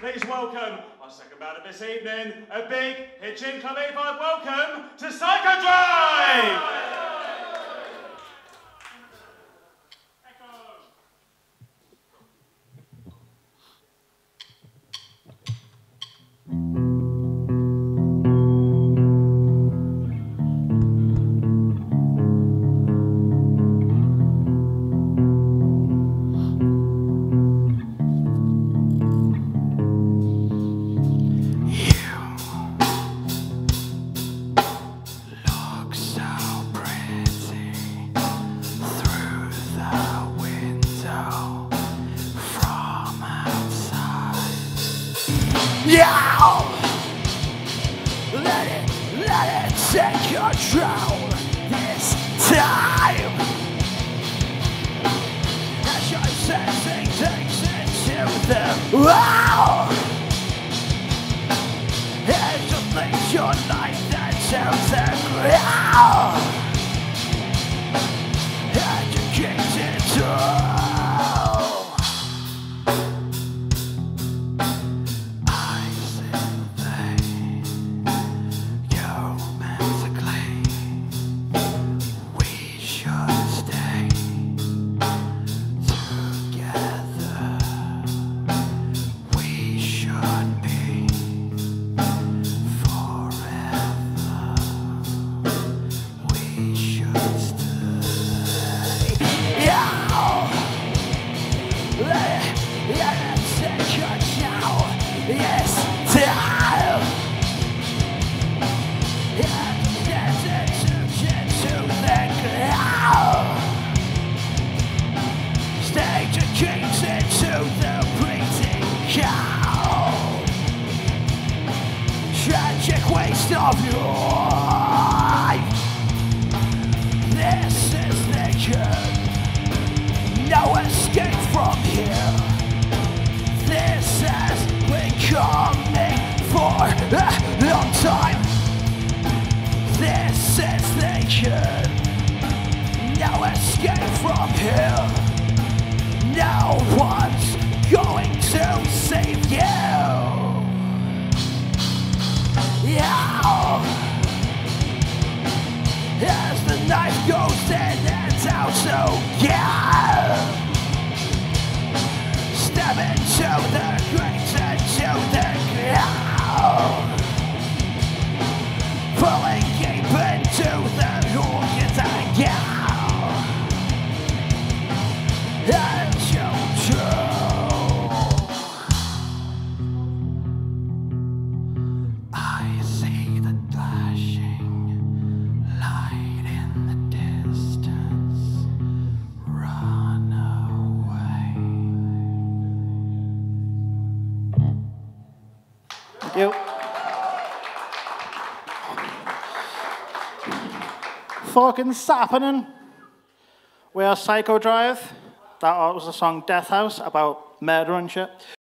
Please welcome our second band of this evening, a big hitching Club A5 welcome to Psychodrive! Yeah! Let it take control this time. As your sensing takes into the wow, and you lead your life into the ground, and you get into tragic waste of your life. This is the end. No escape from here. This has been coming for a long time. This is the end. No escape from here. No one's going to save you. Yeah. As the knife goes in and out, so yeah. Step into the graves and to the ground. Pulling deep into the organs again. And you do. You. Fucking happening. We are Psychodrive. That was the song Death House about murder and shit.